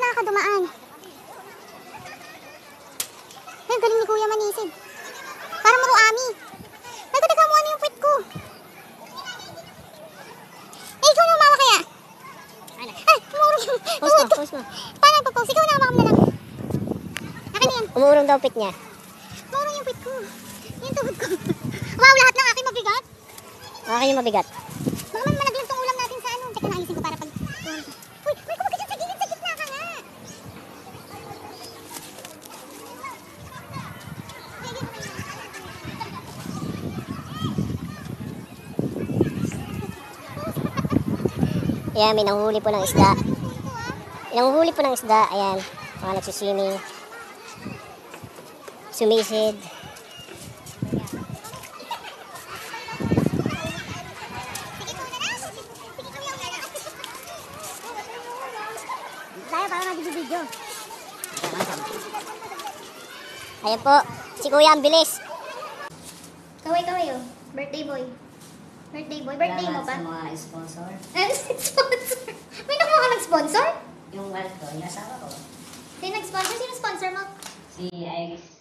nakakadumaan. Ay, galing ni Kuya manisid. Parang maruami. Ay, teka mo, ano yung puwit ko? Eh, ikaw na umawa kaya? Ay, umurong yung puwit ko. Post mo. Paano nagpo-post? Ikaw na umakam na lang. Akin na yan. Umurong daw pit niya. Umurong yung puwit ko. Yung tuhod ko. Wow, lahat ng aking mabigat. Akin yung mabigat. Baka man malaglag tong ulam natin sa ano. Teka, naayusin ko para pag... Uy, may kumagat dyan sa gilid. Sa gitna ka nga. Ayan, may nanghuli po ng isda. Nanghuli po ng isda. Ayan, mga nagsuswimming. Sumisid. Tayo para mag-video. Ayan po, si Kuya ang bilis. Kaway oh. Birthday boy. Birthday boy. Birthday mo pa? Sa mga sponsor. Sponsor. May nakuha ka nag-sponsor? Yung wallet ko, yung asawa ko. Sino nag-sponsor? Sino sponsor mo? Si Alex